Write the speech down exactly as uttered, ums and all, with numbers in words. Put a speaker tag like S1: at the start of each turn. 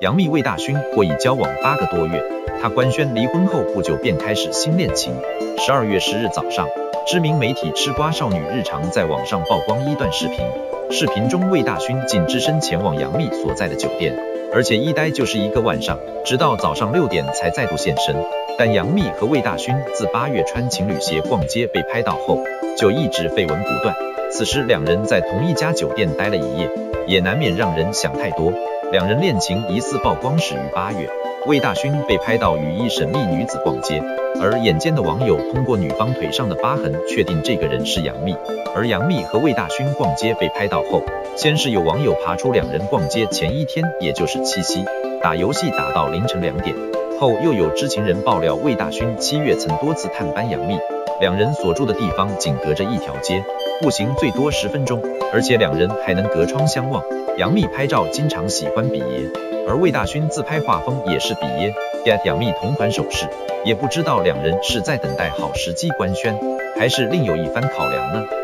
S1: 杨幂魏大勋或已交往八个多月。他官宣离婚后不久便开始新恋情。十二月十日早上，知名媒体吃瓜少女日常在网上曝光一段视频。视频中，魏大勋竟只身前往杨幂所在的酒店，而且一待就是一个晚上，直到早上六点才再度现身。但杨幂和魏大勋自八月穿情侣鞋逛街被拍到后，就一直绯闻不断。此时两人在同一家酒店待了一夜，也难免让人想太多。两人恋情疑似曝光始于八月，魏大勋被拍到与一神秘女子逛街，而眼尖的网友通过女方腿上的疤痕确定这个人是杨幂。而杨幂和魏大勋逛街被拍到后，先是有网友爬出两人逛街前一天，也就是七夕，打游戏打到凌晨两点，后又有知情人爆料魏大勋七月曾多次探班杨幂，两人所住的地方仅隔着一条街，步行最多十分钟，而且两人还能隔窗相望。杨幂拍照经常喜欢比耶，而魏大勋自拍画风也是比耶 get 杨幂同款首饰，也不知道两人是在等待好时机官宣，还是另有一番考量呢？